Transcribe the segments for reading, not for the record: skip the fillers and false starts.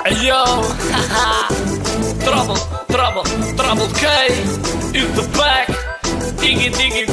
Yo, Trouble K is the back. Diggy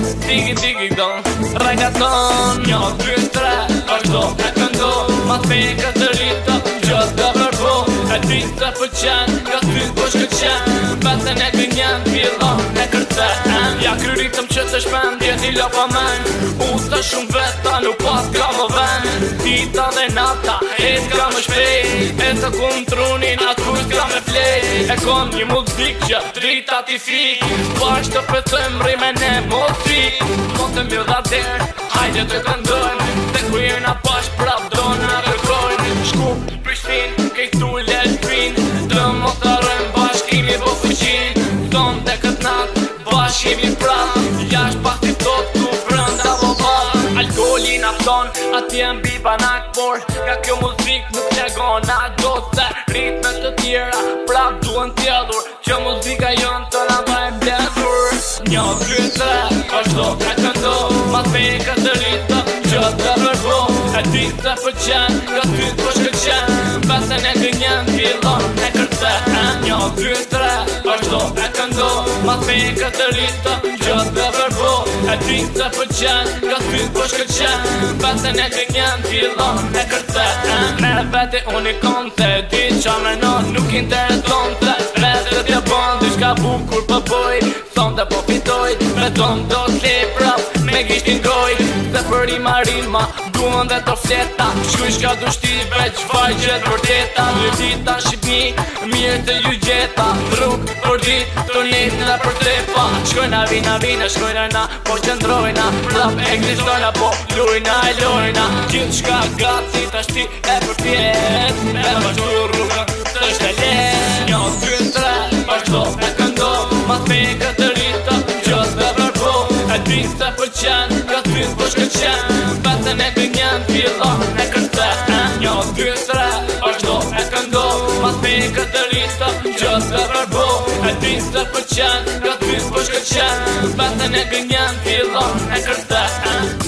dong, reggaeton. Një, dy, tre, vazhdo e këndo. Ma t'peka të rita, gjatë dhe verbo. E ti se pëlqen, nga ty po shkëqen. Betën e gënjen, fillon e kërcen. Ja kry ritëm që të shpen, djeti lopa men. Usta shumë veta, nuk pas ka më ven. Dita dhe nata, e t'ka më shpejt. E të kum trunin, atë kuj t'ka me flejt. E kom një muzik që drita t'i fik. Bashkë të pëtëm rime ne motrik. Motë mjë dha der, hajde të këndojnë. Të kujena pash prap do në kërkojnë. Shkup, Prishtin, kejtu Lelpin. Të motarën bashkë imi vo fëqin. Thonë dhe këtë natë, bashkë imi prap. Jash pak t'i tot ku brënda vo bak. Alkoholi na thon, atje mbi banak. Por nga kjo muzik nuk legona do se ritme të tjera prap duen t'jedhur. Që muzika jon të na vaj mbledhur. Një, dy, tre, vazhdo e këndo. Ma t'peka të rita, që të verbo. E ti se pëlqen, nga ty po shkëqen. Betën e gënjen, fillon e kërcen. Një, dy, tre, vazhdo e këndo. Ma t'peka të rita, që të verbo. E ti se pëlqen, nga ty po shkëqen. Betën e gënjen, fillon e kërcen. Me vete unë i kom se di qa me non nuk intereson se rete t'ja bon diçka bukur për boj. Thonë dhe po fitoj, me thonë do t'le prap me gishtin goj. Se për rima duon dhe të fleta. Shkuj shka du shti veç fajqet për teta. Në dita Shqipni, mirë të ju gjeta. Rrug për dit, të njët dhe për tepa. Shkojna vina, shkojna na, po qëndrojna. Prap e glishtojna, po lujna e lojna. Gjithë shka gati të shti e për pjet. E vazhdu rrugën të shtelet. Një, dy, tre, vazhdo e këndo. Ma t'peka të rita, gjës dhe verbo. E ti se pëlqen, nga ty po shkëqen. Betën e gënjen, fillon e kërcen. Një, dy, tre, vazhdo e këndo. Ma t'peka të rita, gjës dhe verbo. E ti se pëlqen, nga ty po shkëqen. Betën e gënjen, fillon e kërcen.